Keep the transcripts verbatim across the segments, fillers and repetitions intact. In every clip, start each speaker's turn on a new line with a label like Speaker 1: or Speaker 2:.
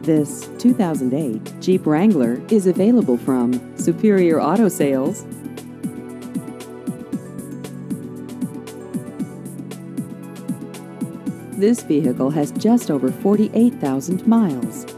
Speaker 1: This two thousand eight Jeep Wrangler is available from Superior Auto Sales. This vehicle has just over forty-eight thousand miles.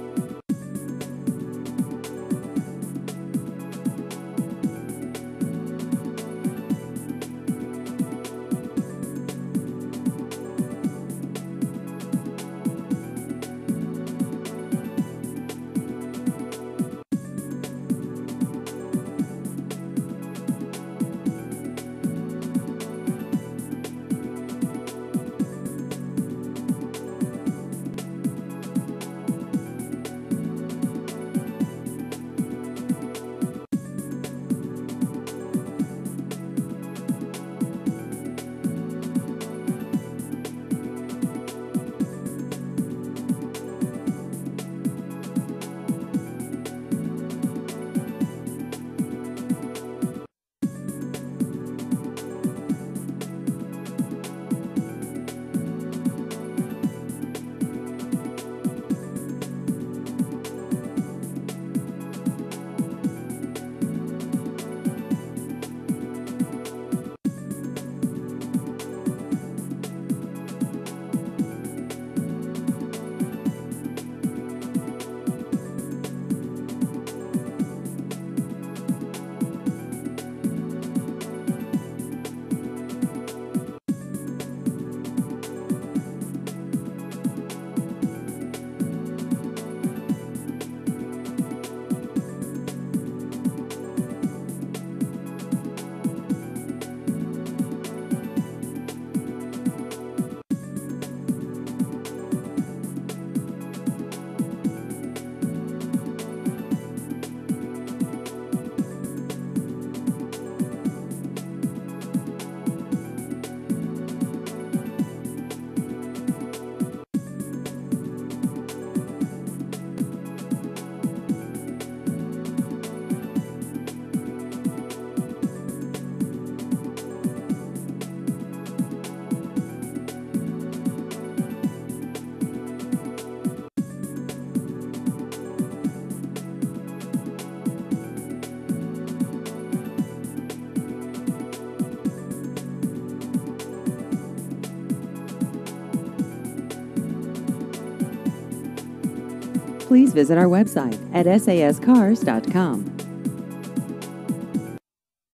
Speaker 1: Please visit our website at S A S cars dot com.